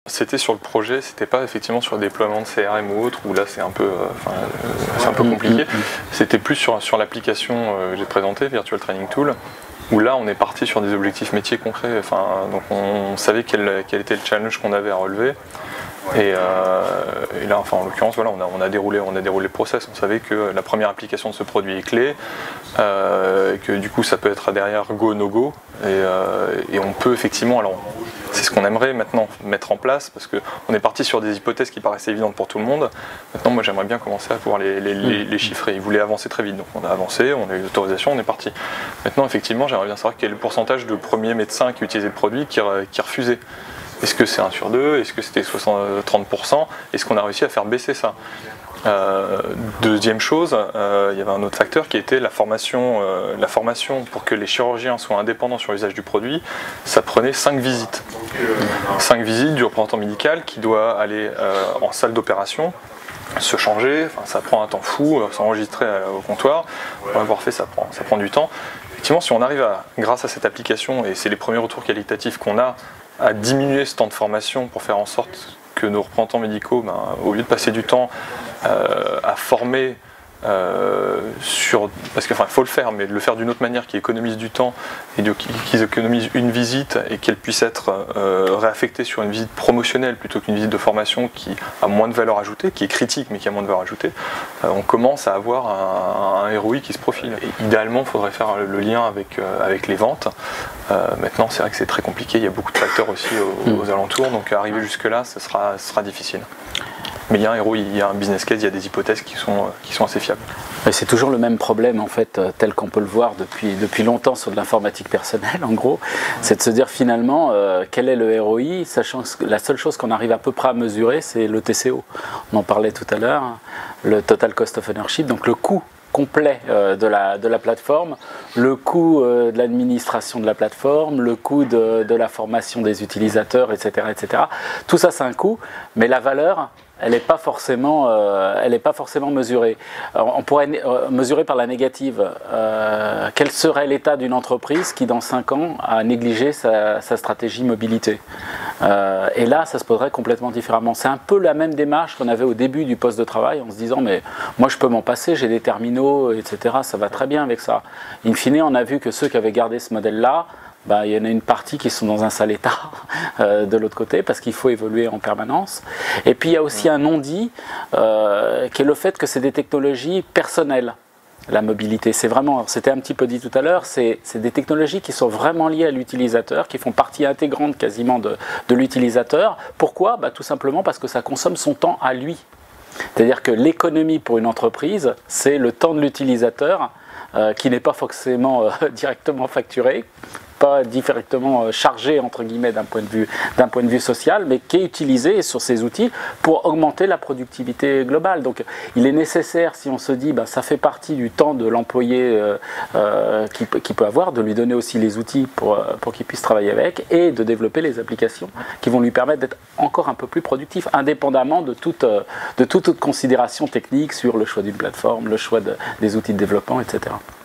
c'était sur le projet, c'était pas effectivement sur le déploiement de CRM ou autre, où là c'est un peu, c'est un peu compliqué. C'était plus sur l'application que j'ai présentée, Virtual Training Tool, où là on est parti sur des objectifs métiers concrets. Donc on savait quel était le challenge qu'on avait à relever. Et là, en l'occurrence, voilà, on a déroulé le process. On savait que la première application de ce produit est clé, que du coup ça peut être derrière go, no go, et on peut effectivement, alors c'est ce qu'on aimerait maintenant mettre en place, parce qu'on est parti sur des hypothèses qui paraissaient évidentes pour tout le monde. Maintenant, moi j'aimerais bien commencer à pouvoir les chiffrer. Ils voulaient avancer très vite, donc on a avancé, on a eu l'autorisation, on est parti. Maintenant, effectivement, j'aimerais bien savoir quel est le pourcentage de premiers médecins qui utilisaient le produit qui refusaient. Est-ce que c'est 1 sur 2? Est-ce que c'était 30%? Est-ce qu'on a réussi à faire baisser ça? Deuxième chose, il y avait un autre facteur qui était la formation. La formation pour que les chirurgiens soient indépendants sur l'usage du produit, ça prenait 5 visites. 5 visites du représentant médical qui doit aller en salle d'opération, se changer, ça prend un temps fou, s'enregistrer au comptoir. Pour avoir fait, ça prend du temps. Effectivement, si on arrive grâce à cette application, et c'est les premiers retours qualitatifs qu'on a, à diminuer ce temps de formation pour faire en sorte que nos représentants médicaux, au lieu de passer du temps à former parce qu'il faut le faire, mais de le faire d'une autre manière qui économise du temps et qu'ils économisent une visite et qu'elle puisse être réaffectée sur une visite promotionnelle plutôt qu'une visite de formation qui a moins de valeur ajoutée, qui est critique mais qui a moins de valeur ajoutée, on commence à avoir un ROI qui se profile. Et idéalement, il faudrait faire le lien avec les ventes. Maintenant, c'est vrai que c'est très compliqué, il y a beaucoup de facteurs aussi aux alentours, donc arriver jusque-là, ce sera difficile. Mais il y a un ROI, il y a un business case, il y a des hypothèses qui sont assez fiables. C'est toujours le même problème en fait, tel qu'on peut le voir depuis longtemps sur de l'informatique personnelle en gros, c'est de se dire finalement quel est le ROI, sachant que la seule chose qu'on arrive à peu près à mesurer c'est le TCO. On en parlait tout à l'heure, le Total Cost of Ownership, donc le coût complet de la plateforme, le coût de l'administration de la plateforme, le coût de la formation des utilisateurs, etc., etc. Tout ça c'est un coût, mais la valeur elle n'est pas forcément mesurée. Alors, on pourrait mesurer par la négative. Quel serait l'état d'une entreprise qui, dans 5 ans, a négligé sa stratégie mobilité? Et là, ça se poserait complètement différemment. C'est un peu la même démarche qu'on avait au début du poste de travail, en se disant, mais moi, je peux m'en passer, j'ai des terminaux, etc. Ça va très bien avec ça. In fine, on a vu que ceux qui avaient gardé ce modèle-là, il y en a une partie qui sont dans un sale état de l'autre côté parce qu'il faut évoluer en permanence. Et puis il y a aussi un non-dit qui est le fait que c'est des technologies personnelles. La mobilité, c'est vraiment, c'était un petit peu dit tout à l'heure, c'est des technologies qui sont vraiment liées à l'utilisateur, qui font partie intégrante quasiment de l'utilisateur. Pourquoi? Tout simplement parce que ça consomme son temps à lui. C'est-à-dire que l'économie pour une entreprise, c'est le temps de l'utilisateur qui n'est pas forcément directement facturé, pas directement chargé entre guillemets d'un point de vue social, mais qui est utilisé sur ces outils pour augmenter la productivité globale. Donc il est nécessaire, si on se dit ça fait partie du temps de l'employé qui peut avoir, de lui donner aussi les outils pour qu'il puisse travailler avec et de développer les applications qui vont lui permettre d'être encore un peu plus productif, indépendamment de toute autre considération technique sur le choix d'une plateforme, le choix des outils de développement, etc.